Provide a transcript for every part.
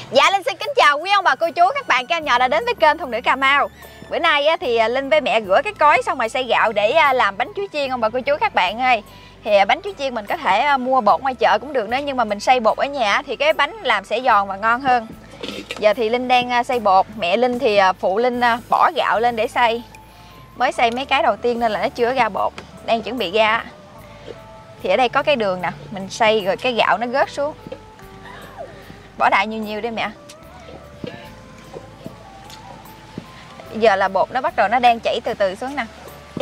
Dạ, Linh xin kính chào quý ông bà cô chú, các bạn kênh nhỏ đã đến với kênh Thùng Nữ Cà Mau. Bữa nay thì Linh với mẹ rửa cái cối xong rồi xay gạo để làm bánh chuối chiên ông bà cô chú các bạn ơi. Thì bánh chuối chiên mình có thể mua bột ngoài chợ cũng được nữa, nhưng mà mình xay bột ở nhà thì cái bánh làm sẽ giòn và ngon hơn. Giờ thì Linh đang xay bột, mẹ Linh thì phụ Linh bỏ gạo lên để xay. Mới xay mấy cái đầu tiên nên là nó chưa ra bột, đang chuẩn bị ra. Thì ở đây có cái đường nè, mình xay rồi cái gạo nó rớt xuống. Bỏ đại nhiều đi mẹ. Giờ là bột nó bắt đầu nó đang chảy từ từ xuống nè.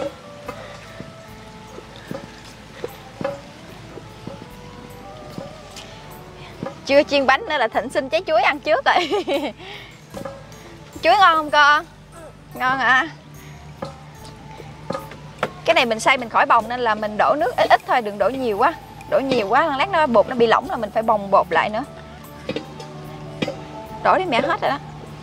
Chưa chiên bánh nữa là Thịnh xin trái chuối ăn trước rồi. Chuối ngon không con? Ngon hả? Cái này mình xay mình khỏi bồng nên là mình đổ nước ít ít thôi, đừng đổ nhiều quá. Đổ nhiều quá lát nó bột nó bị lỏng là mình phải bồng bột lại nữa. Đổ đi mẹ, hết rồi đó.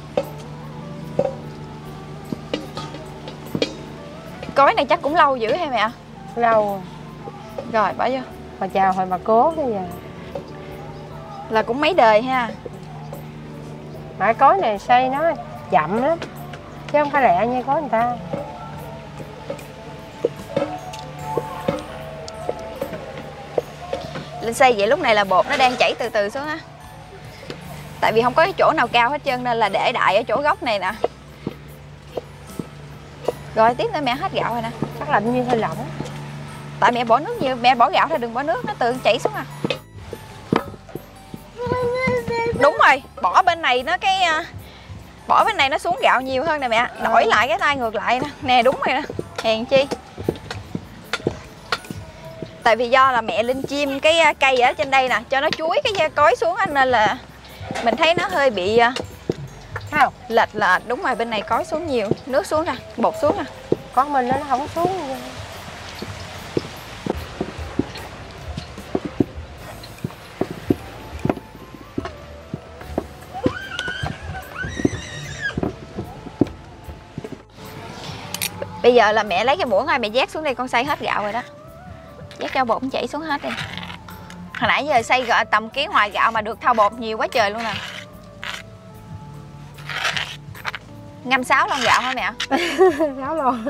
Cối này chắc cũng lâu dữ hay mẹ? Lâu rồi, bỏ vô. mà chào hồi bà cố bây giờ Là cũng mấy đời ha. mà cái cối này xay nó chậm lắm chứ không phải lẹ như cối người ta. Linh xay vậy lúc này là bột nó đang chảy từ từ xuống á. Tại vì không có cái chỗ nào cao hết trơn nên là để đại ở chỗ góc này nè. Rồi tiếp nữa mẹ, hết gạo rồi nè. Chắc là như hơi lỏng. Tại mẹ bỏ nước nhiều, mẹ bỏ gạo thôi đừng bỏ nước, nó tự chảy xuống à. Đúng rồi, bỏ bên này nó bỏ bên này nó xuống gạo nhiều hơn nè mẹ. Đổi lại cái tay ngược lại nè. Nè đúng rồi nè. Hèn chi. Tại vì do là mẹ Linh chiêm cái cây ở trên đây nè, cho nó chuối cái cối xuống nên là mình thấy nó hơi bị không lệch là đúng rồi, bên này cối xuống nhiều, nước xuống ra, bột xuống nè. Con mình nó không xuống. Bây giờ là mẹ lấy cái muỗng này mẹ vét xuống đây, con xay hết gạo rồi đó. Vét cho bột chảy xuống hết đi. Hồi nãy giờ xay tầm ký hoài gạo mà được thau bột nhiều quá trời luôn nè. Ngâm 6 lon gạo hả mẹ? 6 lon.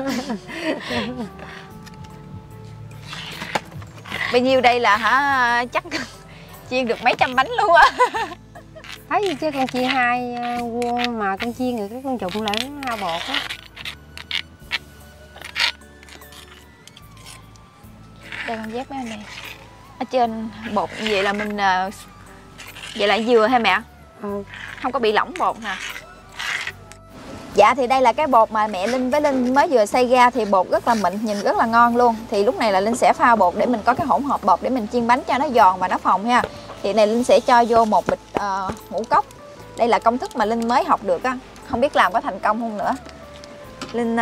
Bao nhiêu đây là hả, chắc chiên được mấy trăm bánh luôn á. Thấy gì chứ con chiên 2 mà con chiên rồi cái con trụng lại nó hao bột á. Đây con dép mấy anh này. Ở trên bột vậy là mình vậy là dừa hay mẹ? Không có bị lỏng bột nè. Dạ thì đây là cái bột mà mẹ Linh với Linh mới vừa xay ra thì bột rất là mịn, nhìn rất là ngon luôn. Thì lúc này là Linh sẽ pha bột để mình có cái hỗn hợp bột để mình chiên bánh cho nó giòn và nó phồng ha. Thì này Linh sẽ cho vô một bịch ngũ cốc. Đây là công thức mà Linh mới học được á, không biết làm có thành công không nữa. Linh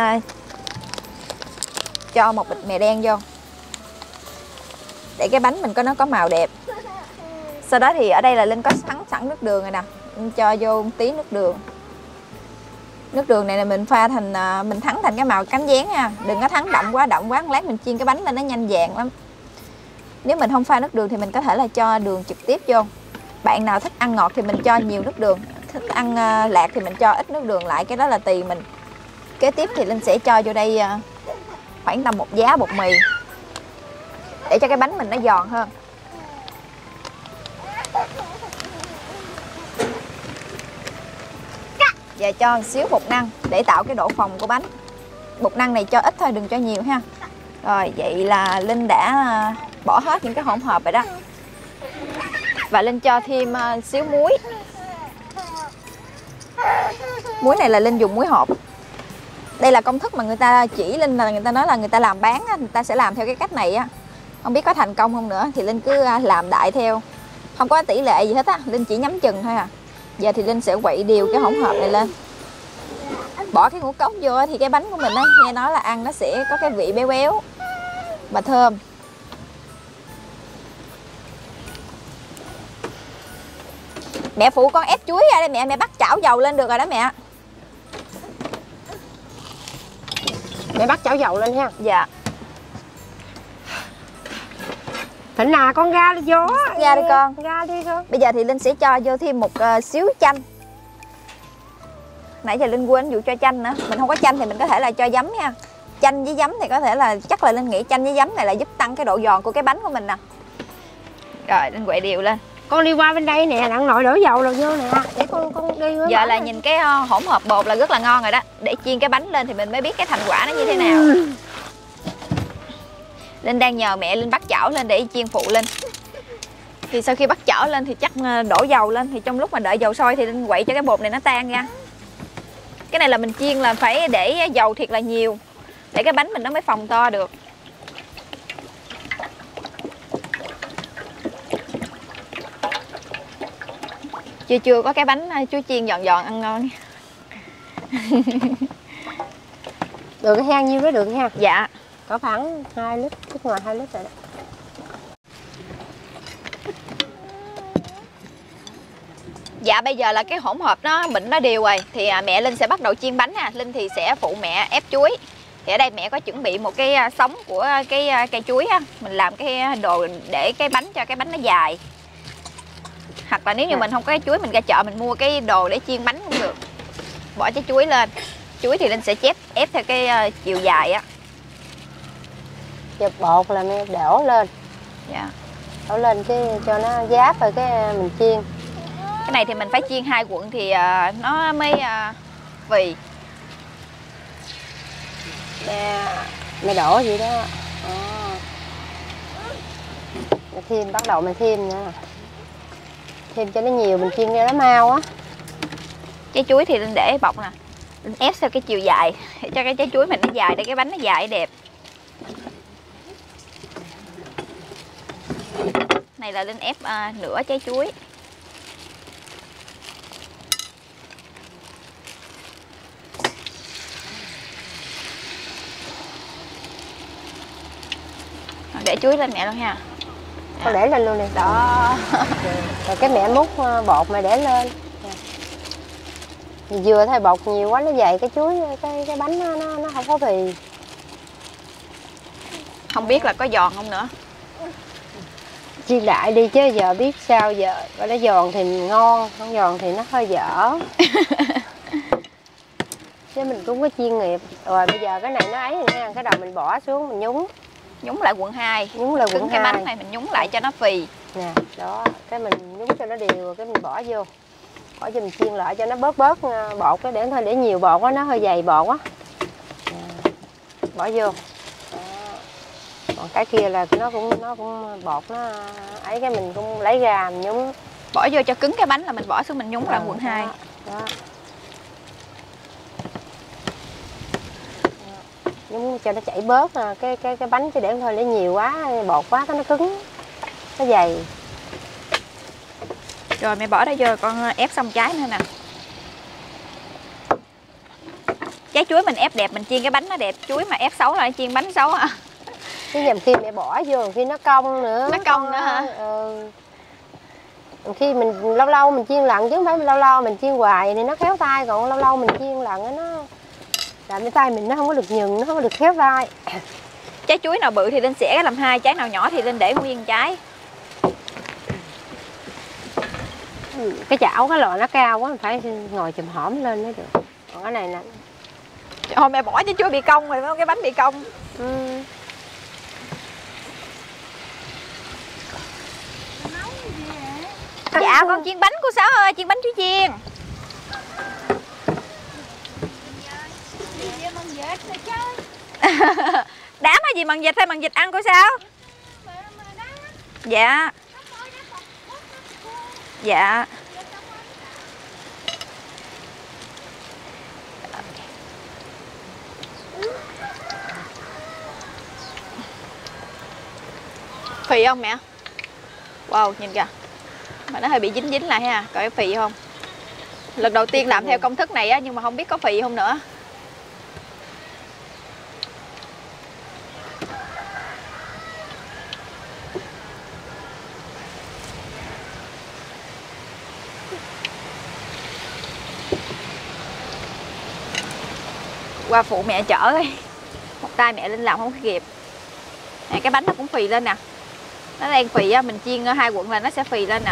cho một bịch mè đen vô để cái bánh mình nó có màu đẹp. Sau đó thì ở đây là Linh có sẵn nước đường rồi nè, Linh cho vô một tí nước đường. Nước đường này là mình pha thành mình thắng thành cái màu cánh gián nha, đừng có thắng đậm quá lát mình chiên cái bánh lên nó nhanh vàng lắm. Nếu mình không pha nước đường thì mình có thể là cho đường trực tiếp vô. Bạn nào thích ăn ngọt thì mình cho nhiều nước đường, thích ăn lạc thì mình cho ít nước đường lại, cái đó là tùy mình. Kế tiếp thì Linh sẽ cho vô đây khoảng tầm 1 giá bột mì để cho cái bánh mình nó giòn hơn. Và cho một xíu bột năng để tạo cái độ phồng của bánh. Bột năng này cho ít thôi, đừng cho nhiều ha. Rồi vậy là Linh đã bỏ hết những cái hỗn hợp rồi đó. Và Linh cho thêm xíu muối. Muối này là Linh dùng muối hộp. Đây là công thức mà người ta chỉ Linh, là người ta nói là người ta làm bán á, người ta sẽ làm theo cái cách này á. Không biết có thành công không nữa thì Linh cứ làm đại theo. Không có tỷ lệ gì hết á, Linh chỉ nhắm chừng thôi à. Giờ thì Linh sẽ quậy đều cái hỗn hợp này lên. Bỏ cái ngũ cốc vô thì cái bánh của mình á, nghe nói là ăn nó sẽ có cái vị béo béo và thơm. Mẹ phụ con ép chuối ra đây mẹ bắt chảo dầu lên được rồi đó mẹ. Mẹ bắt chảo dầu lên ha. Dạ. Thịnh à, con ra đi vô. Ra đi con. Ra đi con. Bây giờ thì Linh sẽ cho vô thêm một xíu chanh. Nãy giờ Linh quên vụ cho chanh nữa. Mình không có chanh thì mình có thể là cho giấm nha. Chanh với giấm thì có thể là, chắc là Linh nghĩ chanh với giấm này là giúp tăng cái độ giòn của cái bánh của mình nè. Rồi Linh quậy đều lên. Con đi qua bên đây nè, đặng nội đổ dầu rồi vô nè. Để con đi với Giờ là nhìn cái hỗn hợp bột là rất là ngon rồi đó. Để chiên cái bánh lên thì mình mới biết cái thành quả nó như thế nào. Linh đang nhờ mẹ Linh bắt chảo lên để chiên phụ Linh. Thì sau khi bắt chảo lên thì chắc đổ dầu lên. Thì trong lúc mà đợi dầu sôi thì Linh quậy cho cái bột này nó tan ra. Cái này là mình chiên là phải để dầu thiệt là nhiều, để cái bánh mình nó mới phồng to được. Chưa có cái bánh chuối chiên giòn giòn ăn ngon. Được cái hang nhiêu đó được ha. Dạ. Có khoảng 2 lít, chút ngoài 2 lít rồi đó. Dạ bây giờ là cái hỗn hợp nó mịn nó đều rồi. Thì mẹ Linh sẽ bắt đầu chiên bánh nè. Linh thì sẽ phụ mẹ ép chuối. Thì ở đây mẹ có chuẩn bị một cái sống của cái cây chuối á. Mình làm cái đồ để cái bánh cho cái bánh nó dài. Hoặc là nếu như mình không có cái chuối, mình ra chợ mình mua cái đồ để chiên bánh cũng được. Bỏ trái chuối lên. Chuối thì Linh sẽ ép theo cái chiều dài á. Giờ bột là mẹ đổ lên. Dạ. Đổ lên cái cho nó giáp rồi cái mình chiên. Cái này thì mình phải chiên 2 cuộn thì nó mới phì. Mẹ đổ vậy đó. Mẹ thêm, bắt đầu mình thêm nha. Thêm cho nó nhiều, mình chiên ra nó mau á. Trái chuối thì Linh để bọc nè. Linh ép theo cái chiều dài cho cái trái chuối mình nó dài để cái bánh nó dài đẹp. Này là Linh ép nửa trái chuối. Để chuối lên mẹ luôn nha. Con để lên luôn đi. Đó. Rồi cái mẹ múc bột mẹ để lên. Vừa thôi bột nhiều quá nó dày cái chuối, cái bánh nó không có phì. Không biết là có giòn không nữa. Chiên đại đi chứ giờ biết sao giờ. Và nó giòn thì ngon, không giòn thì nó hơi dở. Chứ mình cũng có chuyên nghiệp. Rồi bây giờ cái này nó ấy rồi nha, cái đầu mình bỏ xuống mình nhúng. Nhúng lại quận 2. Nhúng lại quận 2. Cái bánh này mình nhúng lại cho nó phì. Nè, đó, cái mình nhúng cho nó đều rồi cái mình bỏ vô. Bỏ cho mình chiên lại cho nó bớt bột cái để thôi, để nhiều bột quá nó hơi dày bột quá. Bỏ vô. Đó. Còn cái kia là nó cũng bột nó ấy, cái mình cũng lấy ra mình nhúng. Bỏ vô cho cứng cái bánh là mình bỏ xuống mình nhúng lại quận 2. Đó. Nhúng cho nó chảy bớt cái bánh, chứ để thôi để nhiều quá bột quá nó cứng nó dày. Rồi mẹ bỏ đó vô, con ép xong trái nữa nè. Trái chuối mình ép đẹp, mình chiên cái bánh nó đẹp. Chuối mà ép xấu là chiên bánh xấu à. Chứ nhầm khi mẹ bỏ vô khi nó cong nữa. Nó cong nữa hả? Khi mình lâu lâu mình chiên lần chứ không phải lâu lâu mình chiên hoài thì nó khéo tay, còn lâu lâu mình chiên lần nó làm cái tay mình nó không có được nhừng, nó không có được khéo tay. Trái chuối nào bự thì Linh xẻ làm 2, trái nào nhỏ thì Linh để nguyên trái. Cái chảo cái lò nó cao quá, mình phải ngồi chùm hổm lên mới được. Còn cái này nè. Thôi mẹ bỏ trái chuối bị cong rồi, cái bánh bị cong. Dạ con chiên bánh cô Sáu ơi, chiên bánh chuối chiên. Đám hay gì bằng vịt hay bằng vịt ăn cô Sáu? Dạ. Dạ. Phì không mẹ? Wow, nhìn kìa. Mà nó hơi bị dính lại ha, coi phì không? Lần đầu tiên làm theo công thức này á, nhưng mà không biết có phì không nữa. Qua phụ mẹ chở đi. Một tay mẹ Linh làm không kịp. Nè, cái bánh nó cũng phì lên nè. Nó đang phì á, mình chiên 2 quận là nó sẽ phì lên nè.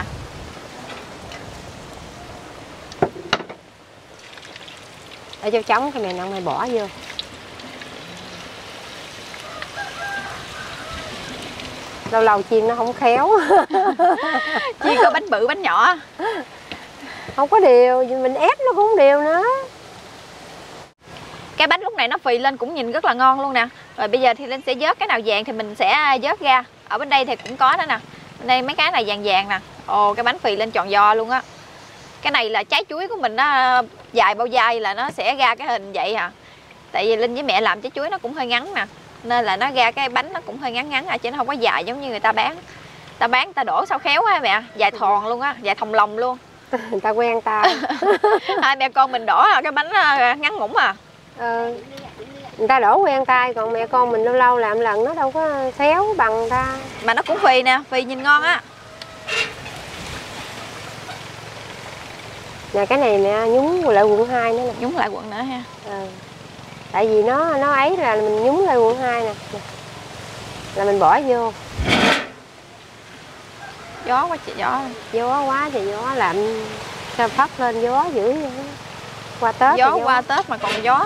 Để cho trống cái này mày bỏ vô. Lâu lâu chiên nó không khéo. Chiên có bánh bự bánh nhỏ. Không có đều, mình ép nó cũng không đều nữa. Cái bánh lúc này nó phì lên cũng nhìn rất là ngon luôn nè. Rồi bây giờ thì Linh sẽ vớt cái nào vàng thì mình sẽ vớt ra. Ở bên đây thì cũng có nữa nè. Bên đây mấy cái này vàng vàng nè. Ồ, cái bánh phì lên tròn do luôn á. Cái này là trái chuối của mình nó dài bao dai là nó sẽ ra cái hình vậy à. Tại vì Linh với mẹ làm trái chuối nó cũng hơi ngắn nè, nên là nó ra cái bánh nó cũng hơi ngắn ngắn à, chứ nó không có dài giống như người ta bán. Ta bán ta đổ sao khéo á mẹ, dài thòn luôn á, dài thòng lồng luôn. Người ta quen tay. Hai mẹ con mình đổ cái bánh ngắn ngủn à. Người ta đổ quen tay, còn mẹ con mình lâu lâu làm lần nó đâu có khéo bằng người ta. Mà nó cũng phì nè, phì nhìn ngon á. Nè cái này mẹ nhúng lại quận 2 nữa nè. Nhúng lại quận nữa ha. Tại vì nó ấy là mình nhúng lại quận 2 nè. Là mình bỏ vô. Gió quá chị gió. Gió quá trời gió làm sao phất lên gió dữ vậy. Qua Tết. Gió qua Tết mà còn gió.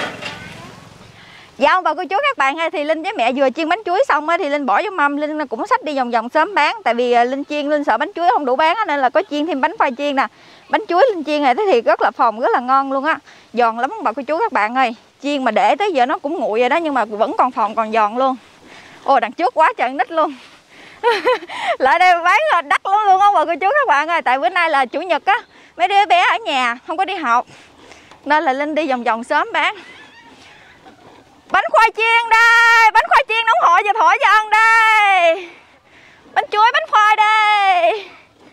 Dạ ông bà cô chú các bạn ơi, thì Linh với mẹ vừa chiên bánh chuối xong á thì Linh bỏ vô mâm, Linh cũng xách đi vòng vòng sớm bán, tại vì Linh chiên Linh sợ bánh chuối không đủ bán á, nên là có chiên thêm bánh khoai chiên nè. Bánh chuối Linh chiên này thì rất là phồng, rất là ngon luôn á, giòn lắm ông bà cô chú các bạn ơi. Chiên mà để tới giờ nó cũng nguội rồi đó nhưng mà vẫn còn phồng còn giòn luôn. Ồ đằng trước quá trời nít luôn. Lại đây bán là đắt lắm luôn ông bà cô chú các bạn ơi, tại bữa nay là chủ nhật á, mấy đứa bé ở nhà không có đi học nên là Linh đi vòng vòng sớm bán. Bánh khoai chiên đây, bánh khoai chiên nóng hổi giờ thổi cho ăn đây. Bánh chuối, bánh khoai đây.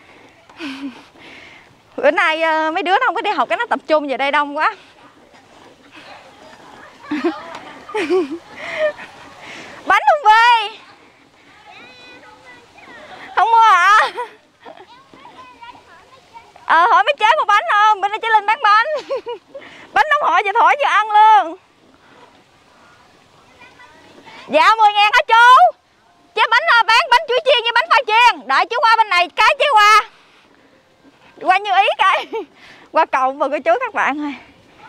Bữa nay mấy đứa nó không có đi học, cái nó tập trung về đây đông quá. Bánh không về. Không mua hả? Hỏi mấy chế một bánh không? Bên đây chế Linh bán bánh. Bánh nóng hổi giờ thổi cho ăn luôn. Dạ 10.000 hả chú? Chế bánh bán bánh chuối chiên với bánh khoai chiên. Đợi chú qua bên này cái chế qua. Qua Như Ý cái. Qua cầu mà cô chú các bạn ơi.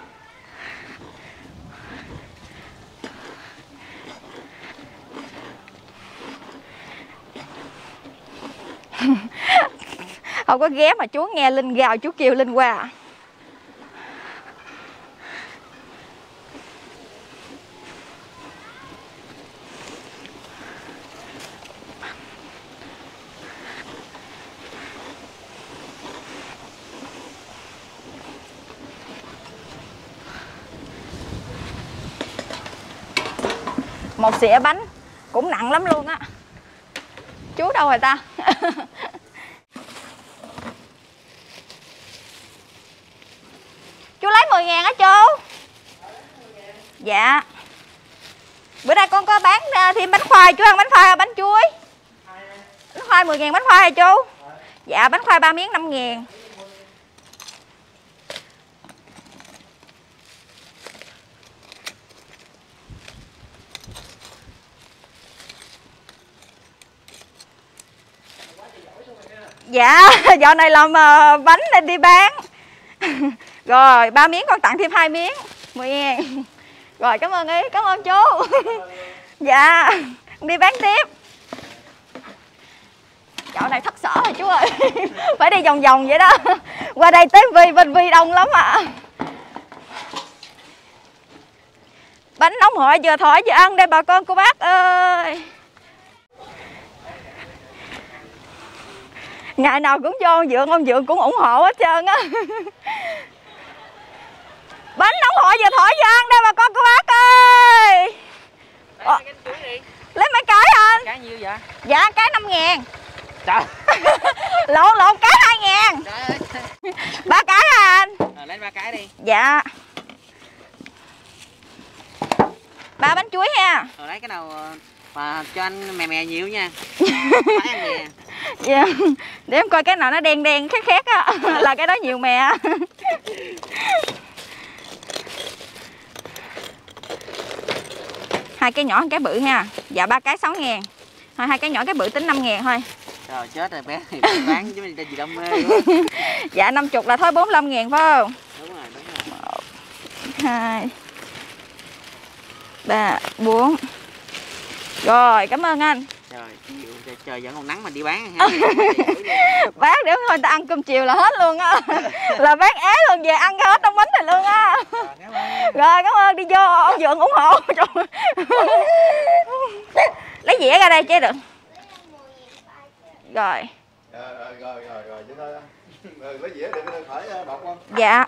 Không có ghé mà chú nghe Linh gào chú kêu Linh qua. Một xịa bánh cũng nặng lắm luôn á. Chú đâu rồi ta? Chú lấy 10.000 hả chú? Dạ. Bữa nay con có bán thêm bánh khoai, chú ăn bánh khoai hay bánh chuối? Bánh khoai 10.000 bánh khoai hả chú? Dạ bánh khoai 3 miếng 5.000. Dạ, dạo này làm bánh nên đi bán. Rồi, 3 miếng con tặng thêm 2 miếng 10.000. Rồi, cảm ơn ý, cảm ơn chú. Dạ, đi bán tiếp. Dạo này thất sở rồi chú ơi. Phải đi vòng vòng vậy đó. Qua đây tới bên Vi đông lắm ạ. Bánh nóng hổi vừa thổi vừa ăn đây bà con cô bác ơi. Ngày nào cũng cho ông Dượng cũng ủng hộ hết trơn á. Bánh nóng hổi vừa thổi vừa ăn đây bà con cô bác ơi. Lấy mấy cái anh? Cái nhiêu vậy? Dạ cái 5.000. Trời. Lộn cái 2.000. Trời ơi. 3 cái hả anh? Lấy 3 cái đi. Dạ. 3 bánh chuối ha. Lấy cái nào mà cho anh mè nhiều nha. Phải ăn mè. Dạ. Để em coi cái nào nó đen đen khét khét á. Là cái đó nhiều mè. 2 cái nhỏ 1 cái bự ha. Dạ 3 cái 6.000. Thôi 2 cái nhỏ cái bự tính 5.000 thôi. Trời chết rồi bé thì bán chứ mình gì đam mê. Dạ 50 là thôi 45.000 phải không? Đúng rồi. 1, 2, 3, 4. Rồi, cảm ơn anh. Trời vẫn còn nắng mà đi bán ha. Bán để thôi ta ăn cơm chiều là hết luôn á. Là bán ế luôn, về ăn hết đống bánh này luôn á. Rồi cảm ơn, đi vô ông Dượng ủng hộ. Lấy dĩa ra đây chế được. Rồi. Rồi vậy thôi. Lấy dĩa để khỏi đọc không? Dạ.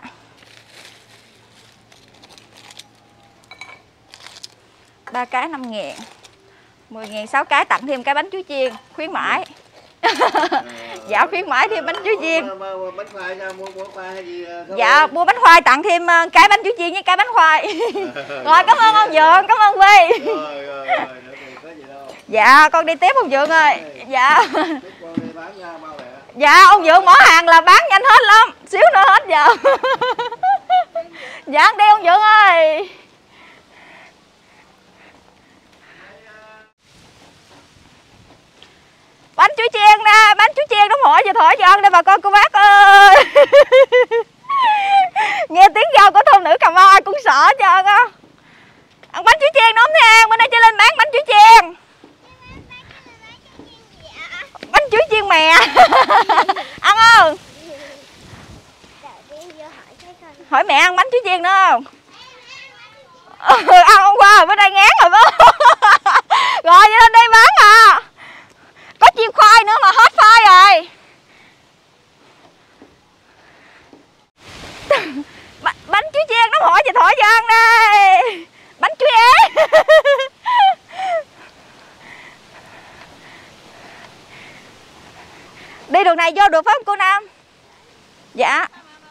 Ba cái 5.000, 10.000 6 cái, tặng thêm cái bánh chuối chiên khuyến mãi. Dạ khuyến mãi thêm bánh chuối chiên. Bánh khoai nha, mua khoai hay gì? Dạ mua bánh khoai tặng thêm cái bánh chuối chiên với cái bánh khoai. Rồi cảm ơn ông Dượng, cảm ơn Vi. Rồi, có gì đâu. Dạ con đi tiếp ông Dượng ơi. Dạ. Con đi bán nha, bao lẹ. Dạ ông Dượng mở hàng là bán nhanh hết lắm, xíu nữa hết giờ. Dạ đi ông Dượng ơi. Bánh chuối chiên nè, bánh chuối chiên đóng hỏi giờ thổi cho ăn đây bà con cô bác ơi. Nghe tiếng rau của thôn nữ Cà Mau ai cũng sợ hết trơn á. Ăn bánh chuối chiên đúng nha, bữa nay chị lên bán bánh chuối chiên. Bánh chuối chiên mè. Ăn không? Hỏi mẹ ăn bánh chuối chiên nữa không? Ăn hôm qua rồi bữa nay ngán rồi bố. Rồi vậy lên đây bán à. Có chiên khoai nữa mà hết khoai rồi. Bánh chuối chiên nó hỏi chị thổi cho ăn đây. Bánh chuối ế. Đi đường này vô được phải không cô Nam? Dạ.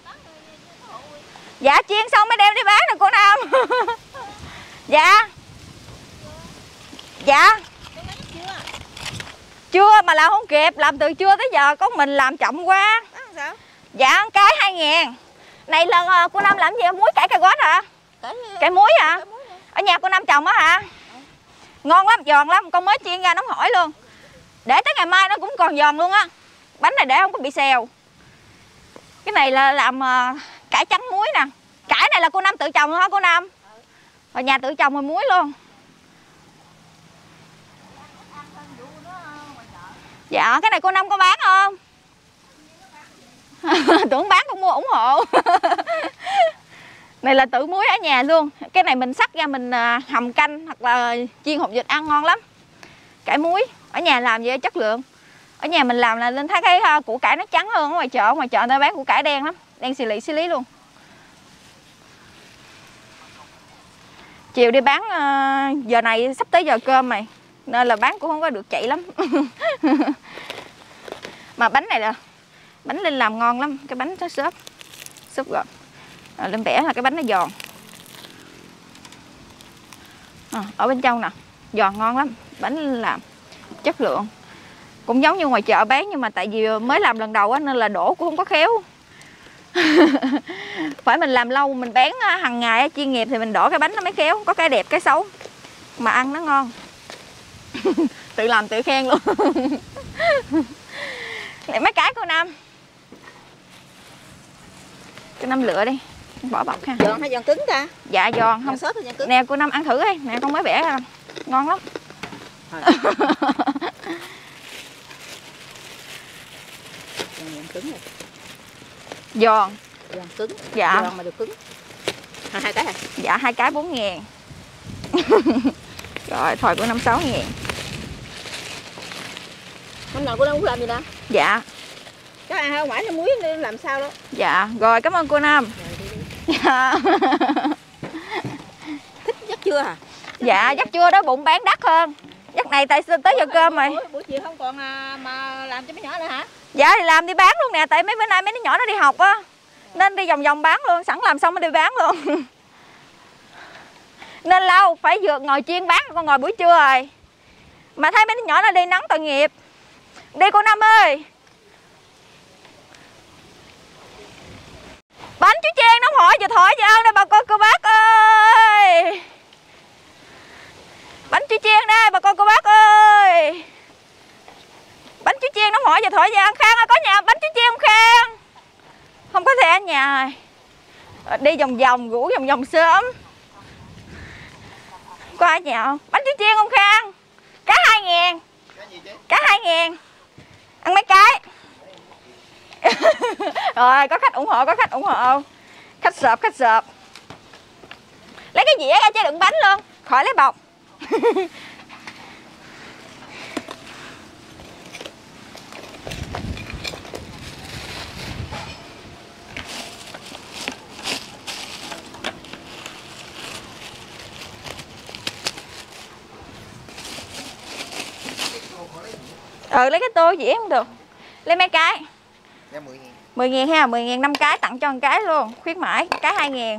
Dạ chiên xong mới đem đi bán nè cô Nam. Dạ. Dạ. Chưa mà làm không kịp, làm từ trưa tới giờ có mình làm chậm quá. Sao? Dạ cái 2.000. Này lần cô Năm làm gì muối cải cà rốt hả? Cải muối hả? Ở nhà cô Năm trồng á hả? Ngon lắm, giòn lắm, con mới chiên ra nóng hổi luôn. Để tới ngày mai nó cũng còn giòn luôn á. Bánh này để không có bị xèo. Cái này là làm cải trắng muối nè. Cải này là cô Năm tự trồng luôn hả cô Năm? Ở nhà tự trồng rồi muối luôn. Dạ cái này cô Năm có bán không? Tưởng bán con mua ủng hộ. Này là tự muối ở nhà luôn. Cái này mình sắc ra mình hầm canh hoặc là chiên hột vịt ăn ngon lắm. Cải muối ở nhà làm vậy chất lượng. Ở nhà mình làm là lên thấy cái củ cải nó trắng hơn. Ở ngoài chợ người ta bán củ cải đen lắm, đen xì lý luôn. Chiều đi bán giờ này sắp tới giờ cơm mày nên là bán cũng không có được chạy lắm. Mà bánh này là bánh Linh làm ngon lắm, cái bánh nó xốp gọn. Linh vẽ là cái bánh nó giòn. Ở bên trong nè, giòn ngon lắm, bánh Linh làm chất lượng. Cũng giống như ngoài chợ bán nhưng mà tại vì mới làm lần đầu á nên là đổ cũng không có khéo. Phải mình làm lâu, mình bán hàng ngày chuyên nghiệp thì mình đổ cái bánh nó mới khéo, có cái đẹp cái xấu. Mà ăn nó ngon. Tự làm tự khen luôn. Để mấy cái cô Năm. Cô Năm lựa đi, bỏ bọc ha. Giòn hay giòn cứng ta? Dạ giòn không. Sốt hay giòn cứng? Nè cô Năm ăn thử đi, nè con mới vẽ ra. Ngon lắm. Giòn cứng rồi. Giòn. Giòn cứng. Dạ. Giòn mà được cứng. Hai cái hả? Dạ 2 cái 4.000. Rồi thôi của 5-6.000. Hôm nào cô Năm cũng làm gì nè? Dạ. Có ai không phải nó muối làm sao đó. Dạ rồi cảm ơn cô Năm. Dạ. Thích chắc chưa hả? Dạ dắt chưa đó, bụng bán đắt hơn. Dắt này tại tới giờ cơm rồi. Buổi chiều không còn mà làm cho mấy nhỏ nữa hả? Dạ thì làm đi bán luôn nè, tại mấy bữa nay mấy đứa nhỏ nó đi học á. Nên đi vòng vòng bán luôn, sẵn làm xong mới đi bán luôn. Nên lâu phải vừa ngồi chiên bán, con ngồi buổi trưa rồi. Mà thấy mấy đứa nhỏ nó đi nắng tội nghiệp. Đi cô Năm ơi. Bánh chuối chiên nóng hổi giờ thổi cho ăn đây bà con cô bác ơi. Bánh chuối chiên đây bà con cô bác ơi. xe ở nhà rồi. Đi vòng vòng, rủ vòng vòng sớm. Có ai nhà không? Bánh chuối chiên không Khang? Cá 2.000. Cá 2.000. Ăn mấy cái. Rồi có khách ủng hộ, có khách ủng hộ. Khách sợp, khách sợp. Lấy cái dĩa ra chứ đựng bánh luôn, khỏi lấy bọc. Lấy cái tô dĩa không được. Lấy mấy cái. 10.000 ha, 10.000 5 cái, tặng cho một cái luôn, khuyến mãi, cái 2.000.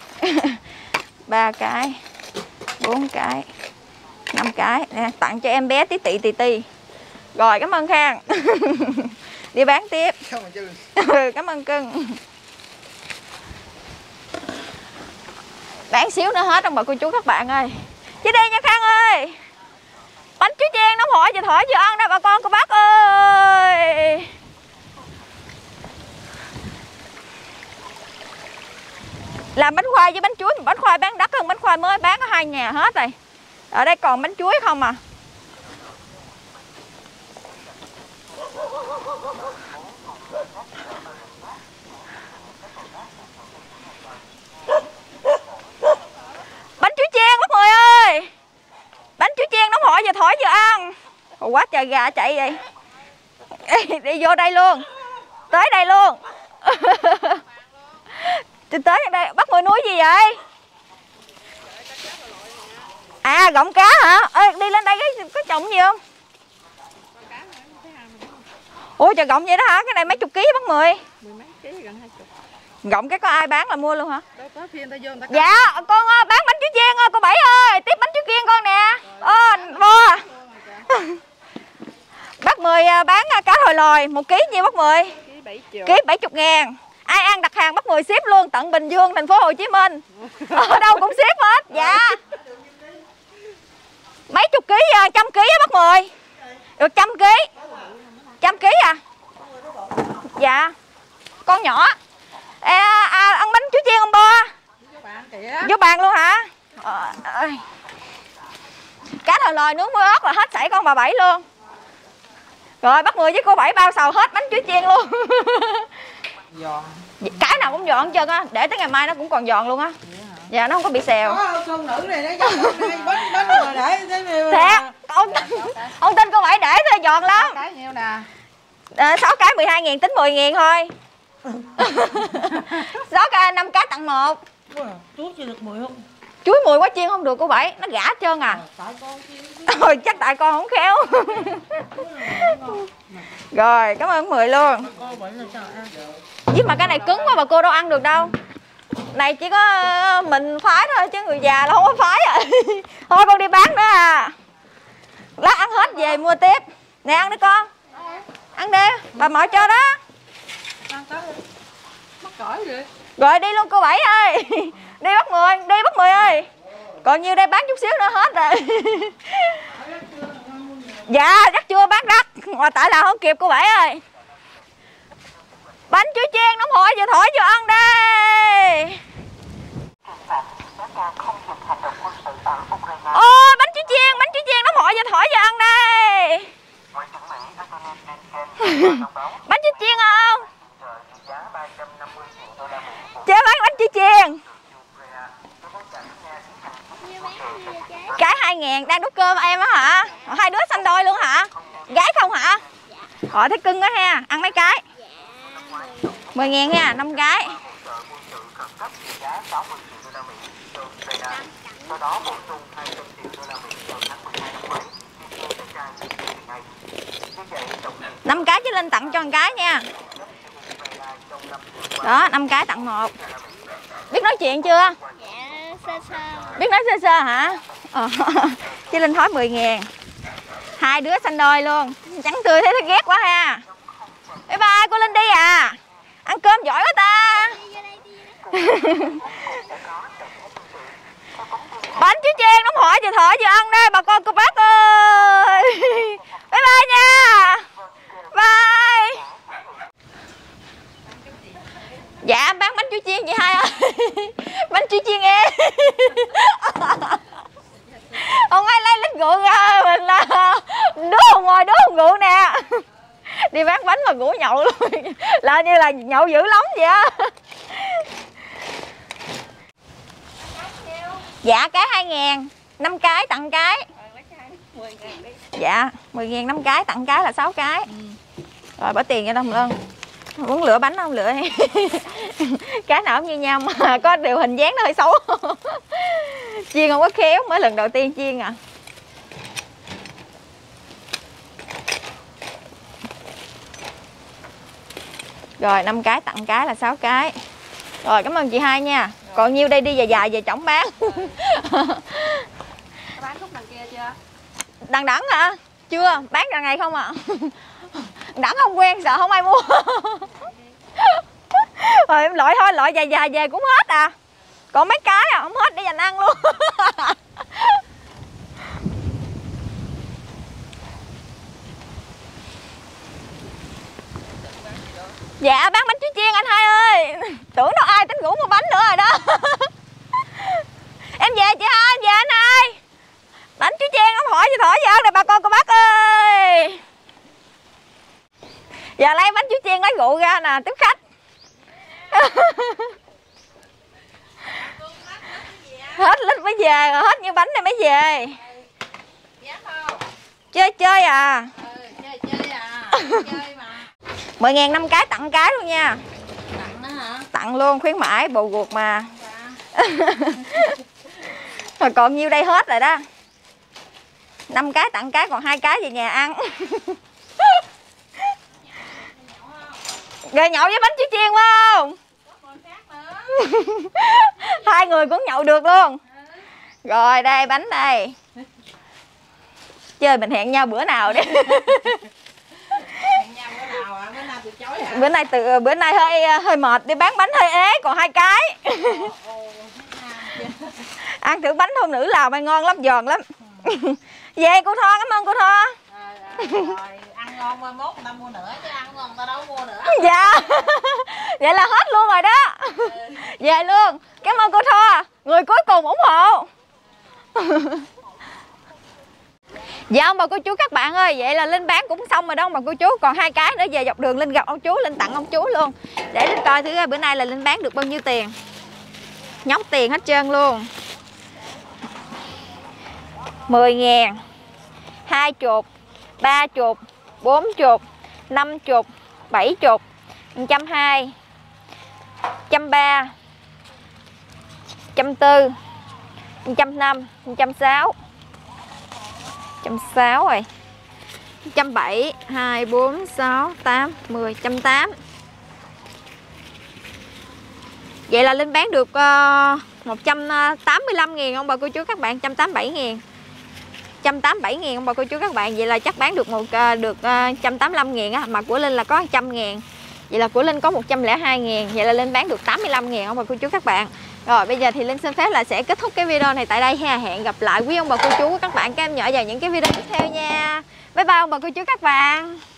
3 cái, 4 cái, 5 cái nè, tặng cho em bé tí tị. Rồi cảm ơn Khang. Đi bán tiếp. Cảm ơn cưng. Bán xíu nữa hết ông bà cô chú các bạn ơi. Chứ đi nha Khang ơi. Bánh chuối chiên nóng hổi vừa thổi vừa ăn đó bà con cô bác ơi. Làm bánh khoai với bánh chuối, bánh khoai bán đắt hơn bánh khoai mới bán ở 2 nhà hết rồi. Ở đây còn bánh chuối không à. Bánh chuối chiên bác người ơi. Bánh chuối chiên nóng hổi vừa thổi vừa ăn. Ồ, quá trời gà chạy vậy. Đi vô đây luôn. Tới đây luôn. Tới đây bắt 10 núi gì vậy? À gọng cá hả? Ê, đi lên đây có trồng gì không? Ủa trời gọng vậy đó hả? Cái này mấy chục ký bác 10? 10 mấy ký gần 20. Gọng cái có ai bán là mua luôn hả? Đâu có phiên ta vô người ta. Dạ con bán bánh chuối chiên cô Bảy ơi, tiếp bánh chuối chiên con nè. Bo. Bác 10 bán cá hồi lòi 1 ký nhiêu bác 10? Ký 70.000. Ai ăn đặt hàng bác 10 ship luôn tận Bình Dương, thành phố Hồ Chí Minh. Ở đâu cũng ship hết. Dạ. Mấy chục ký, 100 ký á bác 10. Được 100 ký. 100 ký à? Dạ. Con nhỏ. Ăn bánh chuối chiên không Bo? Vô bàn luôn hả? Cá hồi lòi nướng muối ớt là hết sảy con bà Bảy luôn. Rồi bác 10 với cô Bảy bao sầu hết bánh chuối chiên luôn. Giòn. Cái nào cũng giòn hết trơn á, để tới ngày mai nó cũng còn giòn luôn á. Dạ nó không có bị xèo. Có con nữ này nó giống bánh rồi để Thiệt, ông tin cô Bảy để thôi giòn lắm. cái nhiêu nè. 6 cái 12.000 tính 10.000 thôi. 6 cái 5 cái tặng 1. Chuối chưa được 10 không? Chuối 10 quá chiên không được cô Bảy, nó gã hết trơn à. Tại con chiên. Rồi chắc tại con không khéo. Rồi cảm ơn 10 luôn. Con bệnh là sao ăn? Chứ mà cái này cứng quá bà cô đâu ăn được đâu. Này chỉ có mình phái thôi chứ người già là không có phái à. Thôi con đi bán nữa à. Lát ăn hết về mua tiếp. Nè ăn đi con. Ăn đi, bà mở cho đó. Ăn tới đi. Mắc cỏi vậy. Rồi đi luôn cô Bảy ơi. Đi bác 10, đi bác 10 ơi. Còn nhiêu đây bán chút xíu nữa hết rồi. Dạ chắc chưa bán đắt. Mà tại là không kịp cô Bảy ơi. Bánh chuối chiên nóng hổi vừa thổi vừa ăn đây. Ôi bánh chuối chiên nóng hổi vừa thổi vừa ăn đây. Bánh chuối chiên không? Chế bán bánh chuối chiên. Cái 2.000 đang đút cơm em á hả? Hai đứa xanh đôi luôn hả? Gái không hả? Họ thấy cưng đó ha, ăn mấy cái. 10.000 nha, 5 cái. Năm cái chứ lên tặng cho một cái nha. Đó, 5 cái tặng 1. Biết nói chuyện chưa? Dạ, sơ sơ. Biết nói sơ sơ hả? Chứ Linh thói 10.000. Hai đứa xanh đôi luôn. Trắng tươi thấy nó ghét quá ha. Bye bye cô Linh đi à. Ăn cơm giỏi quá ta. Bánh chuối chiên nóng hổi vừa thổi vừa ăn đây bà con cô bác ơi. Bye bye nha. Bye. Dạ em bán bánh chuối chiên chị Hai ơi. Bánh chuối chiên em. Không ai lấy lít rượu ra, mình là đứa không ngồi đứa không rượu nè. Đi bán bánh mà rủ nhậu luôn. Là như là nhậu dữ lắm vậy á. Dạ cái 2.000, 5 cái tặng cái. Dạ 10.000 5 cái, tặng cái là 6 cái. Rồi bỏ tiền cho Đông Lân. Muốn lựa bánh không lựa. Cái nào cũng như nhau mà có điều hình dáng nó hơi xấu. Chiên không có khéo, mới lần đầu tiên chiên à. Rồi 5 cái tặng cái là 6 cái. Rồi cảm ơn chị Hai nha. Còn nhiêu đây đi dài dài về chổng bán. Bán khúc đằng kia chưa? Đằng đẵng hả? Chưa, bán cả ngày không à. Đẵng không quen, sợ không ai mua. Rồi em loại thôi, loại dài dài về cũng hết à. Còn mấy cái à, không hết để dành ăn luôn. Dạ bán bánh chuối chiên anh Hai ơi. Tưởng đâu ai tính rủ mua bánh nữa rồi đó. Em về chị Hai, em về anh Hai. Bánh chuối chiên không hỏi cho thổi giờ này bà con cô bác ơi. Giờ lấy bánh chuối chiên lấy rượu ra nè, tiếp khách. Hết lít mới về, hết như bánh này mới về. Chơi à. Chơi à. Chơi mà. 10.000 5 cái tặng cái luôn nha. Tặng đó hả? Tặng luôn, khuyến mãi bồ ruột mà. Rồi còn nhiêu đây hết rồi đó. 5 cái tặng cái, còn 2 cái về nhà ăn. Rồi nhậu với bánh chuối chiên phải không? Hai người cũng nhậu được luôn. Rồi đây bánh đây. Chơi mình hẹn nhau bữa nào đi. Bữa nay hơi mệt, đi bán bánh hơi ế, còn 2 cái. Ăn thử bánh thôn nữ Lào mày ngon lắm, giòn lắm. Về cô Tho, cảm ơn cô Tho. Rồi, ăn ngon mai mốt người ta mua nữa chứ ăn ngon người ta đâu mua nữa. Dạ. Vậy là hết luôn rồi đó. Về luôn. Cảm ơn cô Tho, người cuối cùng ủng hộ. Dạ ông bà cô chú các bạn ơi, vậy là Linh bán cũng xong rồi đó ông bà cô chú. Còn 2 cái nữa về dọc đường Linh gặp ông chú, Linh tặng ông chú luôn. Để Linh coi thử bữa nay là Linh bán được bao nhiêu tiền. Nhóc tiền hết trơn luôn. 10.000, 20, 30, 40, 50, 70, 120, 130, 140, 150, 160, 160 rồi, 170, 2, 4, 6, 8, 10, 180. Vậy là Linh bán được 185.000 ông bà cô chú các bạn, 187.000. 187.000 ông bà cô chú các bạn. Vậy là chắc bán được 185.000 á, mà của Linh là có 100.000. Vậy là của Linh có 102.000. Vậy là Linh bán được 85.000 ông bà cô chú các bạn. Rồi bây giờ thì Linh xin phép là sẽ kết thúc cái video này tại đây ha. Hẹn gặp lại quý ông bà cô chú các bạn các em nhỏ vào những cái video tiếp theo nha. Bye bye ông bà cô chú các bạn.